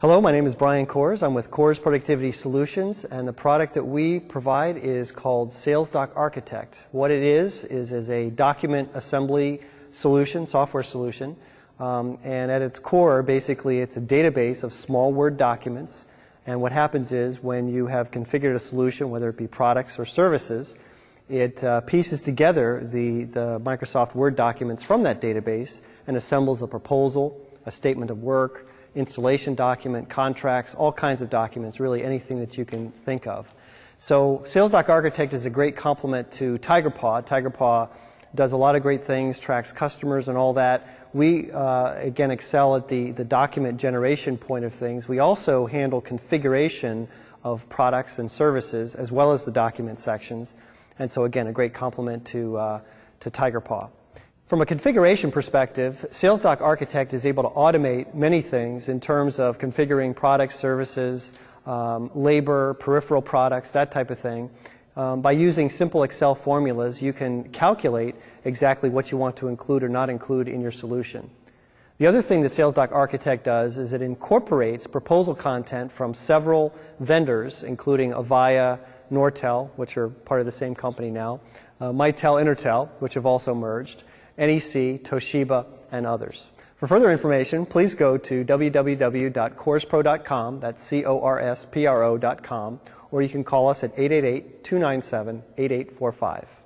Hello, my name is Brian Kors. I'm with Kors Productivity Solutions, and the product that we provide is called SalesDoc Architect. What it is a document assembly solution, software solution, and at its core, basically, it's a database of small Word documents. And what happens is when you have configured a solution, whether it be products or services, it pieces together the Microsoft Word documents from that database and assembles a proposal, a statement of work, installation document, contracts, all kinds of documents, really anything that you can think of. So SalesDoc Architect is a great complement to TigerPaw. TigerPaw does a lot of great things, tracks customers and all that. We, again, excel at the document generation point of things. We also handle configuration of products and services as well as the document sections. And so, again, a great complement to TigerPaw. From a configuration perspective, SalesDoc Architect is able to automate many things in terms of configuring products, services, labor, peripheral products, that type of thing. By using simple Excel formulas, you can calculate exactly what you want to include or not include in your solution. The other thing that SalesDoc Architect does is it incorporates proposal content from several vendors, including Avaya, Nortel, which are part of the same company now, Mitel, Intertel, which have also merged, NEC, Toshiba, and others. For further information, please go to www.korspro.com, that's CORSPRO.com, or you can call us at 888-297-8845.